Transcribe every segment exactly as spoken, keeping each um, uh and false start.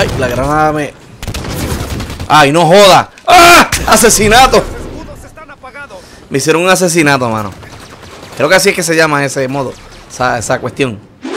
Ay, la granada me... Ay, no joda. ¡Ah! ¡Asesinato! Me hicieron un asesinato, mano. Creo que así es que se llama ese modo. Esa, esa cuestión.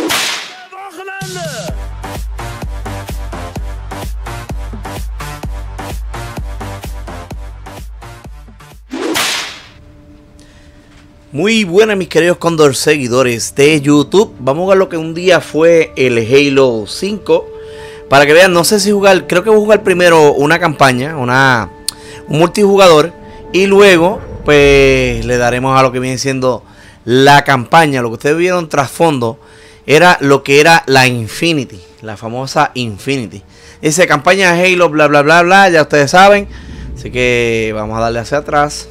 Muy buenas, mis queridos Cóndor seguidores de YouTube. Vamos a ver lo que un día fue el Halo cinco. Para que vean, no sé si jugar, creo que voy a jugar primero una campaña, una, un multijugador. Y luego, pues, le daremos a lo que viene siendo la campaña. Lo que ustedes vieron trasfondo era lo que era la Infinity, la famosa Infinity. Esa campaña de Halo, bla, bla, bla, bla, ya ustedes saben. Así que vamos a darle hacia atrás.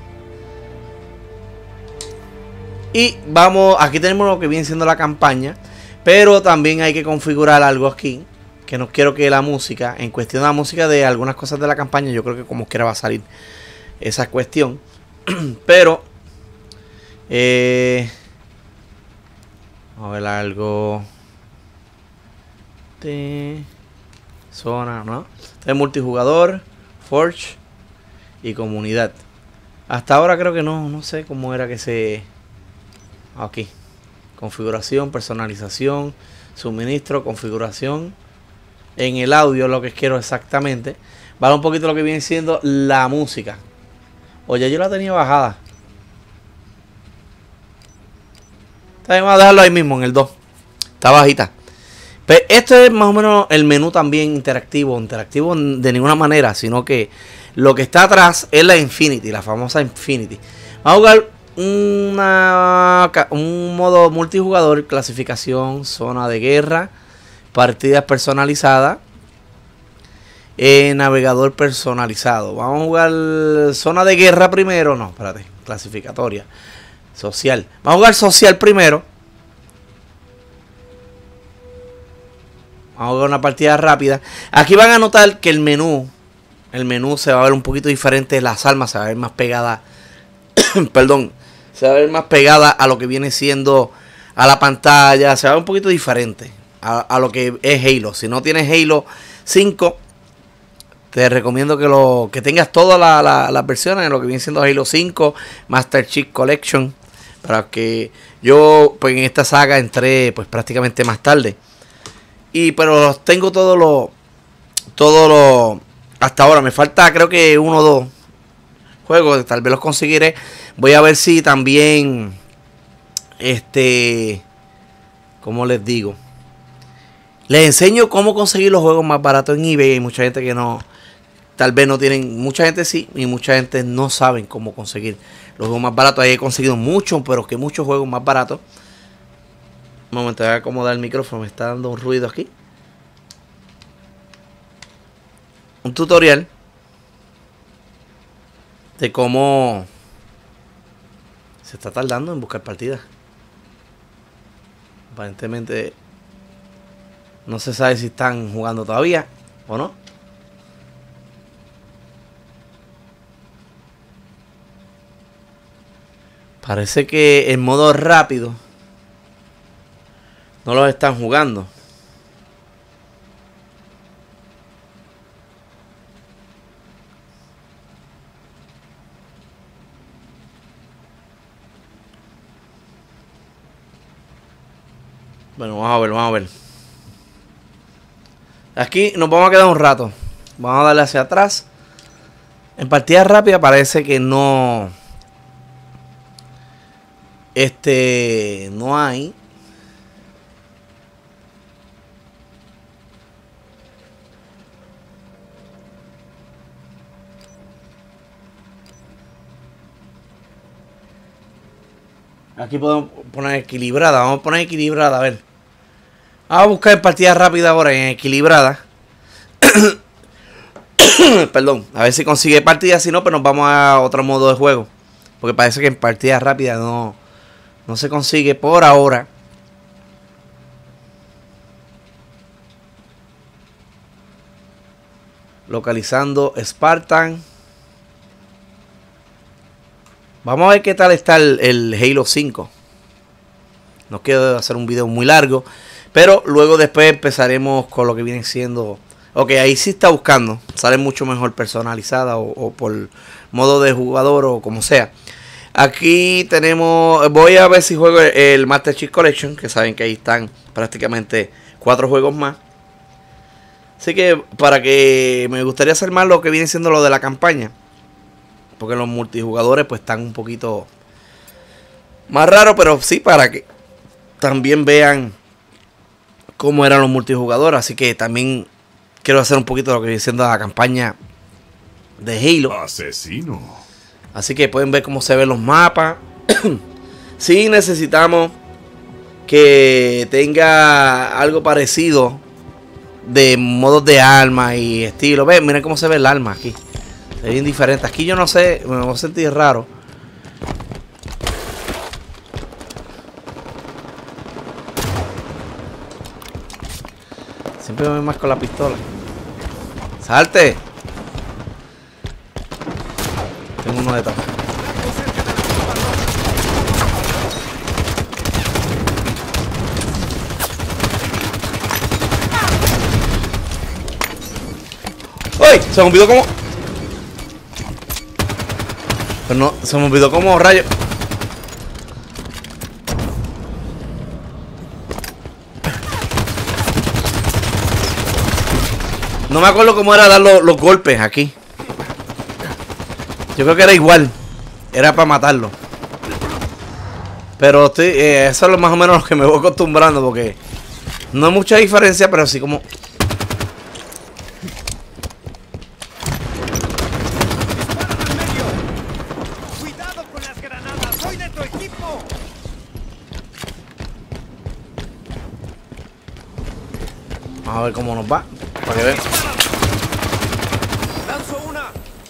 Y vamos, aquí tenemos lo que viene siendo la campaña. Pero también hay que configurar algo aquí. Que no quiero que la música, en cuestión de la música de algunas cosas de la campaña, yo creo que como quiera va a salir esa cuestión. Pero eh, vamos a ver algo de zona, ¿no? De multijugador, Forge y comunidad. Hasta ahora creo que no, no sé cómo era que se... Aquí, configuración, personalización, suministro, configuración. En el audio lo que quiero exactamente. Vale un poquito lo que viene siendo la música. Oye, yo la tenía bajada. Vamos a dejarlo ahí mismo en el dos. Está bajita. Pero esto es más o menos el menú también interactivo. Interactivo de ninguna manera, sino que lo que está atrás es la Infinity, la famosa Infinity. Vamos a jugar Una, un modo multijugador, clasificación, zona de guerra, partidas personalizadas, eh, navegador personalizado. Vamos a jugar zona de guerra primero, no, espérate, clasificatoria, social. Vamos a jugar social primero. Vamos a jugar una partida rápida. Aquí van a notar que el menú, el menú se va a ver un poquito diferente, las armas se van a ver más pegadas, perdón. Se va a ver más pegada a lo que viene siendo a la pantalla. Se va a ver un poquito diferente a, a lo que es Halo. Si no tienes Halo cinco, te recomiendo que lo que tengas todas la, la, las versiones de lo que viene siendo Halo cinco, Master Chief Collection. Para que yo, pues en esta saga entré pues prácticamente más tarde. Y pero tengo todo lo, todo lo, hasta ahora me falta creo que uno o dos juegos, tal vez los conseguiré. Voy a ver si también, este, ¿cómo les digo? Les enseño cómo conseguir los juegos más baratos en eBay. Hay mucha gente que no, tal vez no tienen, mucha gente sí, y mucha gente no saben cómo conseguir los juegos más baratos. Ahí he conseguido muchos, pero que muchos juegos más baratos. Un momento, voy a acomodar el micrófono, me está dando un ruido aquí. Un tutorial de cómo se está tardando en buscar partidas. Aparentemente no se sabe si están jugando todavía o no. Parece que en modo rápido no los están jugando. Bueno, vamos a ver, vamos a ver. Aquí nos vamos a quedar un rato. Vamos a darle hacia atrás. En partida rápida parece que no... Este... No hay. Aquí podemos poner equilibrada. Vamos a poner equilibrada, a ver. Vamos a buscar partida rápida ahora en equilibrada. Perdón. A ver si consigue partida. Si no, pues nos vamos a otro modo de juego. Porque parece que en partida rápida no, no se consigue por ahora. Localizando Spartan. Vamos a ver qué tal está el, el Halo cinco. No quiero hacer un video muy largo, pero luego después empezaremos con lo que viene siendo Ok, ahí sí está buscando. Sale mucho mejor personalizada o, o por modo de jugador o como sea. Aquí tenemos, voy a ver si juego el, el Master Chief Collection, que saben que ahí están prácticamente cuatro juegos más. Así que para que me gustaría hacer más lo que viene siendo lo de la campaña. Porque los multijugadores pues están un poquito más raros, pero sí para que también vean cómo eran los multijugadores. Así que también quiero hacer un poquito lo que viene siendo la campaña de Halo. Asesino. Así que pueden ver cómo se ven los mapas. Sí necesitamos que tenga algo parecido de modos de arma y estilo. Ven, miren cómo se ve el arma aquí. Es bien diferente. Aquí yo no sé, me voy a sentir raro. Siempre me voy más con la pistola. ¡Salte! Tengo uno detrás. ¡Uy! Se me olvidó como... Pero no, se me olvidó como rayo. No me acuerdo cómo era dar los, los golpes aquí. Yo creo que era igual. Era para matarlo. Pero estoy, eh, eso es lo más o menos lo que me voy acostumbrando. Porque no hay mucha diferencia, pero sí como... Cuidado con las granadas, soy de tu equipo. Vamos a ver cómo nos va. Para que vean. Lanzo una.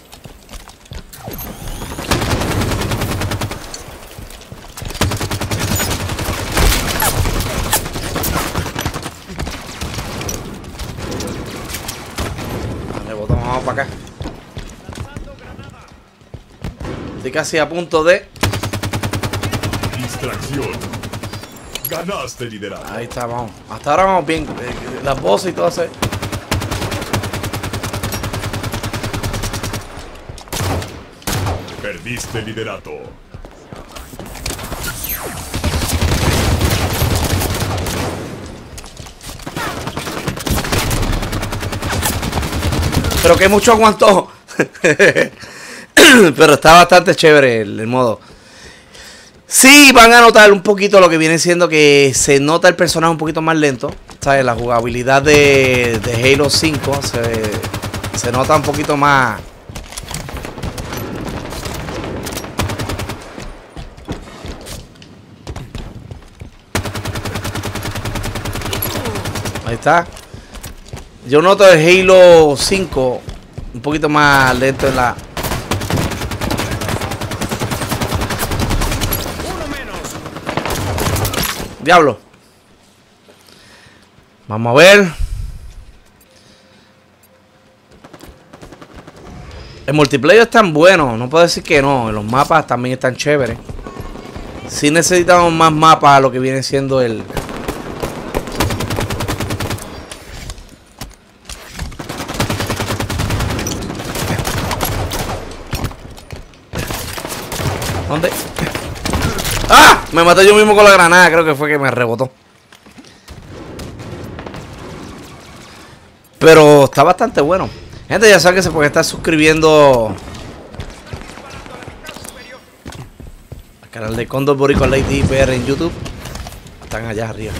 Rebotamos, vamos para acá. Estoy casi a punto de... Distracción. Ganaste liderazgo. Ahí está, vamos. Hasta ahora vamos bien. Eh, Las voces y todo eso. Perdiste liderato. Pero que mucho aguantó. Pero está bastante chévere el, el modo. Sí, van a notar un poquito lo que viene siendo que se nota el personaje un poquito más lento. ¿Sabes? La jugabilidad de, de Halo cinco se, se nota un poquito más. Ahí está. Yo noto el Halo cinco un poquito más lento en la... Diablo. Vamos a ver. El multiplayer es tan bueno. No puedo decir que no. Los mapas también están chéveres. Sí necesitamos más mapas a lo que viene siendo el... ¿Dónde? ¡Ah! Me maté yo mismo con la granada. Creo que fue que me rebotó. Pero está bastante bueno. Gente, ya saben que se puede estar suscribiendo al canal de Condor Boricua Light I P R en YouTube. Están allá arriba.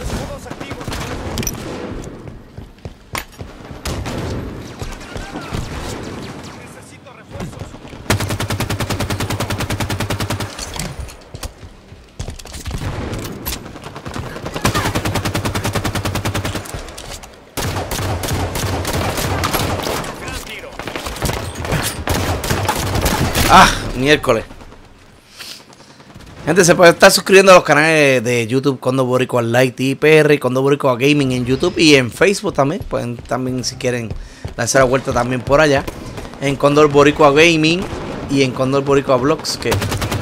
Ah, miércoles. Gente, se puede estar suscribiendo a los canales de YouTube Condor Boricua Light I P R, Condor Boricua Gaming en YouTube y en Facebook también. Pueden también, si quieren, darse la vuelta también por allá. En Condor Boricua Gaming y en Condor Boricua Vlogs, que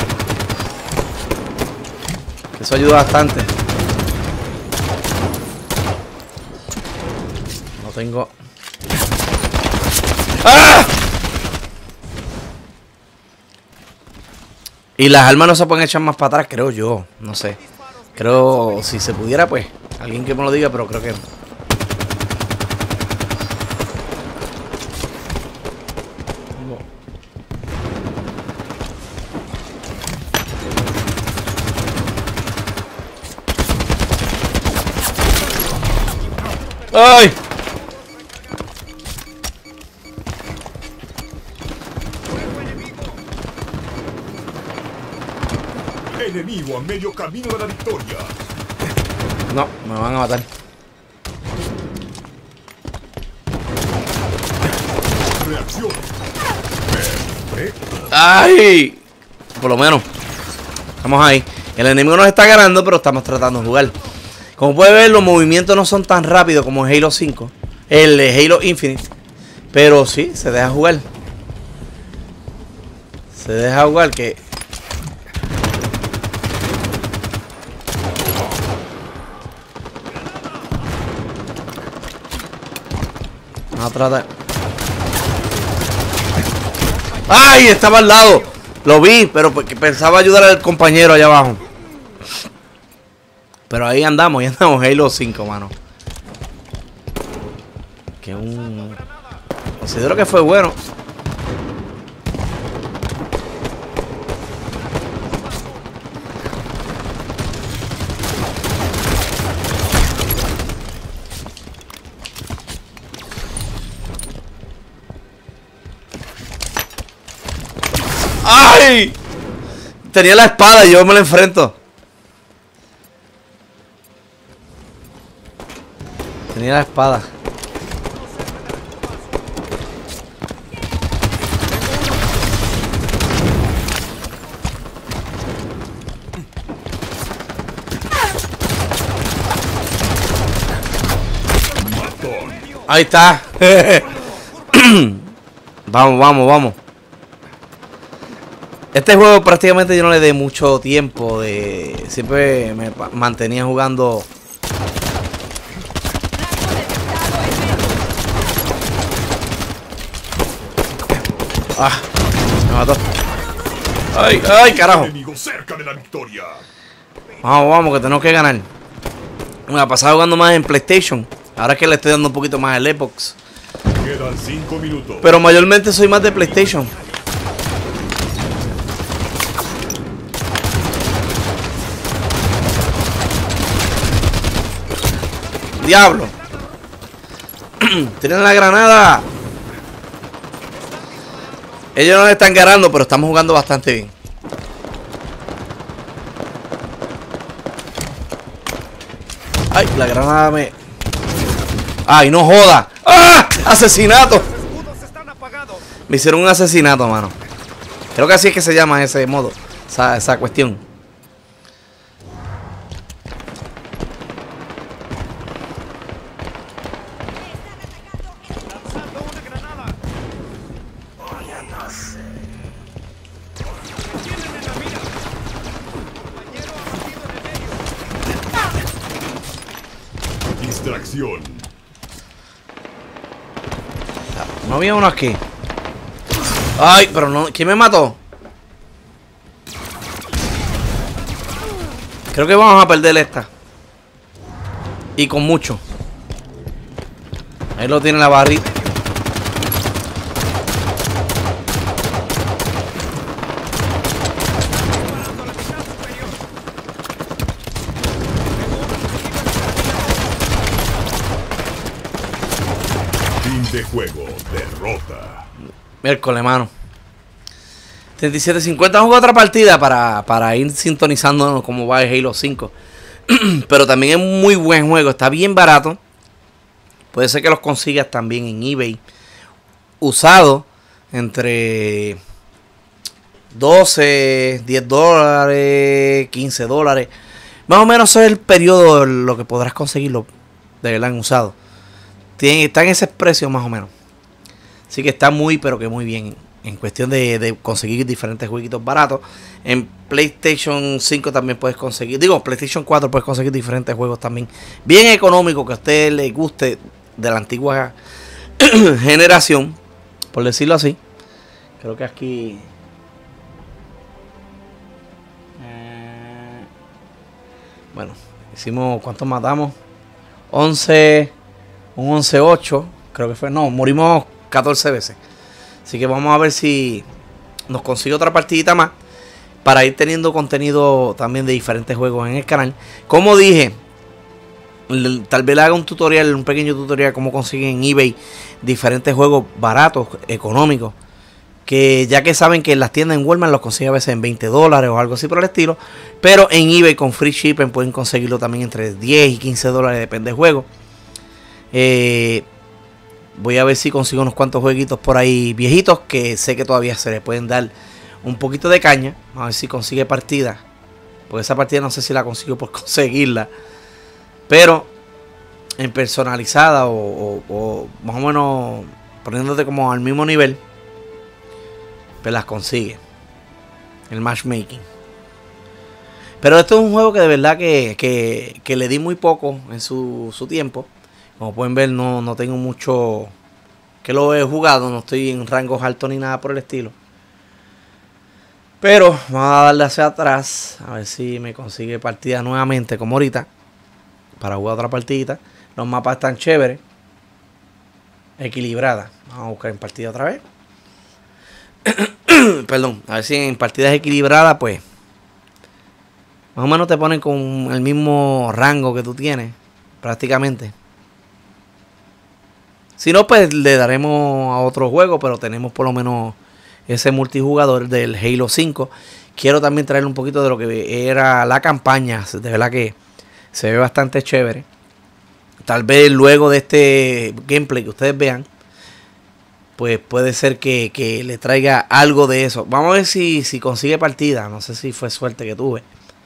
eso ayuda bastante. No tengo... ¡Ah! Y las armas no se pueden echar más para atrás, creo yo. No sé. Creo, si se pudiera, pues, alguien que me lo diga, pero creo que no. ¡Ay! Enemigo a medio camino de la victoria. No, me van a matar. Reacción. Perfecto. ¡Ay! Por lo menos. Estamos ahí. El enemigo nos está ganando, pero estamos tratando de jugar. Como puede ver, los movimientos no son tan rápidos como en Halo cinco. El de Halo Infinite. Pero sí, se deja jugar. Se deja jugar que... Vamos a tratar. ¡Ay! Estaba al lado. Lo vi, pero porque pensaba ayudar al compañero allá abajo. Pero ahí andamos, ahí andamos, Halo cinco, mano. Que un... Considero que fue bueno. ¡Ay! Tenía la espada y yo me la enfrento. Tenía la espada. Ahí está. Vamos, vamos, vamos. Este juego prácticamente yo no le di mucho tiempo. De siempre me mantenía jugando. Ah, me mató. Ay, ay, carajo. Enemigo cerca de la victoria. Vamos, vamos, que tenemos que ganar. Me ha pasado jugando más en PlayStation. Ahora es que le estoy dando un poquito más al Xbox. Quedan cinco minutos. Pero mayormente soy más de PlayStation. ¡Diablo! ¡Tienen la granada! Ellos nos están ganando, pero estamos jugando bastante bien. ¡Ay! La granada me... ¡Ay, no joda! ¡Ah! ¡Asesinato! Me hicieron un asesinato, mano. Creo que así es que se llama ese modo. Esa, esa cuestión. Distracción. No había uno aquí. Ay, pero no. ¿Quién me mató? Creo que vamos a perder esta. Y con mucho. Ahí lo tiene la barrita. Fin de juego. Derrota. Miércoles, mano. treinta y siete cincuenta. Juego otra partida para, para ir sintonizándonos cómo va el Halo cinco. Pero también es un muy buen juego. Está bien barato. Puede ser que los consigas también en eBay. Usado entre doce, diez dólares, quince dólares. Más o menos eso es el periodo en lo que podrás conseguirlo. De verdad, en usado. Tiene, está en ese precio más o menos. Así que está muy, pero que muy bien. En cuestión de, de conseguir diferentes jueguitos baratos. En PlayStation cinco también puedes conseguir. Digo, PlayStation cuatro puedes conseguir diferentes juegos también. Bien económicos, que a usted le guste. De la antigua generación. por decirlo así. Creo que aquí... Eh, bueno, hicimos... ¿Cuántos matamos? once... Un once ocho, creo que fue. No, morimos catorce veces. Así que vamos a ver si nos consigue otra partidita más para ir teniendo contenido también de diferentes juegos en el canal. Como dije, tal vez le haga un tutorial, un pequeño tutorial cómo conseguir en eBay diferentes juegos baratos, económicos. Que ya que saben que en las tiendas en Walmart los consiguen a veces en veinte dólares o algo así por el estilo. Pero en eBay con free shipping pueden conseguirlo también entre diez y quince dólares, depende del juego. Eh, voy a ver si consigo unos cuantos jueguitos por ahí viejitos que sé que todavía se le pueden dar un poquito de caña. A ver si consigue partida, porque esa partida no sé si la consigo por conseguirla, pero en personalizada o, o, o más o menos poniéndote como al mismo nivel, pues las consigue el matchmaking. Pero esto es un juego que de verdad que, que, que le di muy poco en su, su tiempo. Como pueden ver, no, no tengo mucho que lo he jugado. No estoy en rangos altos ni nada por el estilo. Pero vamos a darle hacia atrás. A ver si me consigue partida nuevamente como ahorita. Para jugar otra partidita. Los mapas están chéveres. Equilibradas. Vamos a buscar en partida otra vez. Perdón. A ver si en partidas equilibradas pues más o menos te ponen con el mismo rango que tú tienes. Prácticamente. Si no, pues le daremos a otro juego, pero tenemos por lo menos ese multijugador del Halo cinco. Quiero también traerle un poquito de lo que era la campaña. De verdad que se ve bastante chévere. Tal vez luego de este gameplay que ustedes vean, pues puede ser que, que le traiga algo de eso. Vamos a ver si, si consigue partida. No sé si fue suerte que tuve.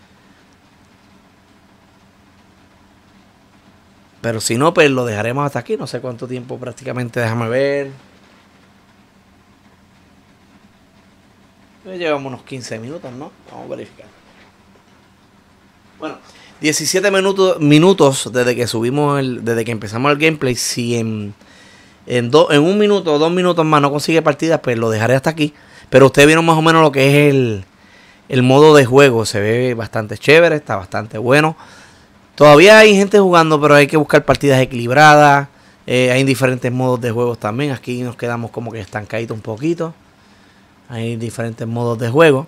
Pero si no, pues lo dejaremos hasta aquí. No sé cuánto tiempo prácticamente. Déjame ver. Ya llevamos unos quince minutos, ¿no? Vamos a verificar. Bueno, diecisiete minutos, minutos desde que subimos el, desde que empezamos el gameplay. Si en, en, do, en un minuto o dos minutos más no consigue partidas, pues lo dejaré hasta aquí. Pero ustedes vieron más o menos lo que es el, el modo de juego. Se ve bastante chévere, está bastante bueno. Todavía hay gente jugando, pero hay que buscar partidas equilibradas. Eh, hay diferentes modos de juegos también. Aquí nos quedamos como que estancaditos un poquito. Hay diferentes modos de juego.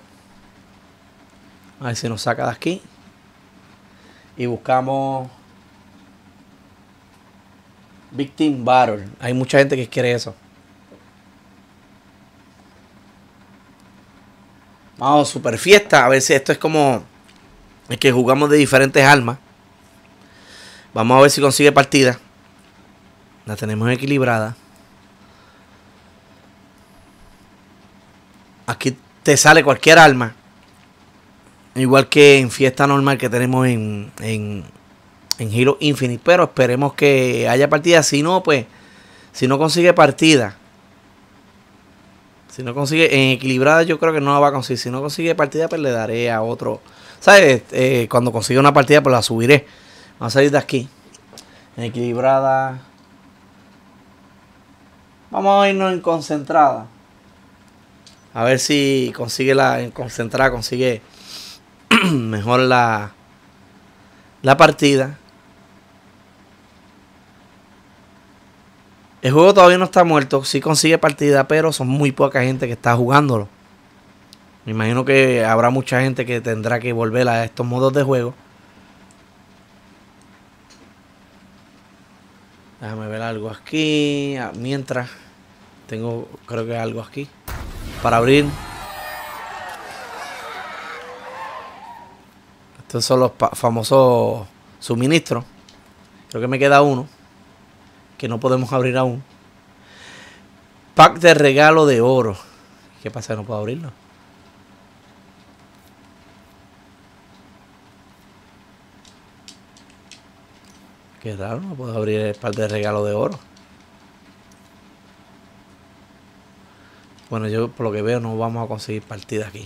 A ver si nos saca de aquí. Y buscamos Victim Battle. Hay mucha gente que quiere eso. Vamos, super fiesta. A ver si esto es como es que jugamos de diferentes armas. Vamos a ver si consigue partida. La tenemos equilibrada. Aquí te sale cualquier arma. Igual que en fiesta normal que tenemos en, en, en Halo Infinite. Pero esperemos que haya partida. Si no, pues, si no consigue partida. Si no consigue en equilibrada, yo creo que no la va a conseguir. Si no consigue partida, pues le daré a otro. ¿Sabes? Eh, cuando consiga una partida, pues la subiré. Vamos a salir de aquí. En equilibrada. Vamos a irnos en concentrada. A ver si consigue la en concentrada, consigue mejor la, la partida. El juego todavía no está muerto. Sí consigue partida, pero son muy poca gente que está jugándolo. Me imagino que habrá mucha gente que tendrá que volver a estos modos de juego. Déjame ver algo aquí. Mientras tengo, creo que algo aquí para abrir. Estos son los famosos suministros. Creo que me queda uno que no podemos abrir aún. Pack de regalo de oro. ¿Qué pasa? No puedo abrirlo. Qué raro, no puedo abrir el pack de regalo de oro. Bueno, yo por lo que veo no vamos a conseguir partida aquí.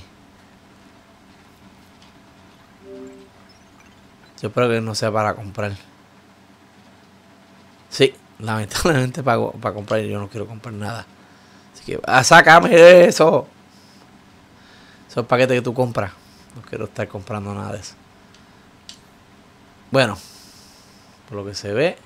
Yo espero que no sea para comprar. Sí, lamentablemente para, para comprar yo no quiero comprar nada. Así que ah, sácame eso. Esos paquetes que tú compras. No quiero estar comprando nada de eso. Bueno, por lo que se ve.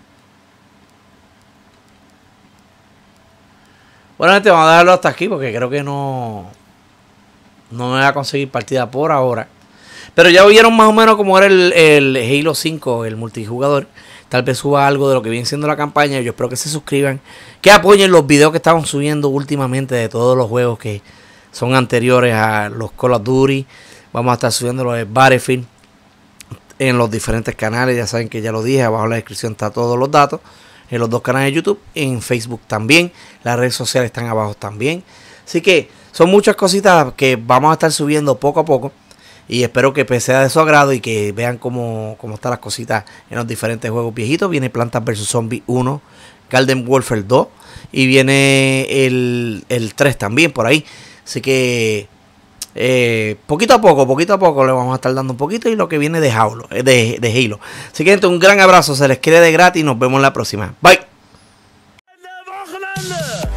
Bueno, gente, vamos a dejarlo hasta aquí porque creo que no, no me voy a conseguir partida por ahora. Pero ya vieron más o menos cómo era el, el Halo cinco, el multijugador. Tal vez suba algo de lo que viene siendo la campaña. Yo espero que se suscriban, que apoyen los videos que estamos subiendo últimamente de todos los juegos que son anteriores a los Call of Duty. Vamos a estar subiendo los de Battlefield en los diferentes canales. Ya saben que ya lo dije, abajo en la descripción está todos los datos. En los dos canales de YouTube, en Facebook también. Las redes sociales están abajo también. Así que son muchas cositas que vamos a estar subiendo poco a poco. Y espero que sea de su agrado y que vean cómo, cómo están las cositas en los diferentes juegos viejitos. Viene Plantas versus. Zombies uno, Garden Warfare dos y viene el, el tres también por ahí. Así que eh, poquito a poco, poquito a poco le vamos a estar dando un poquito y lo que viene de Halo. De, de Halo. Así que gente, un gran abrazo, se les quiere de gratis y nos vemos en la próxima. Bye.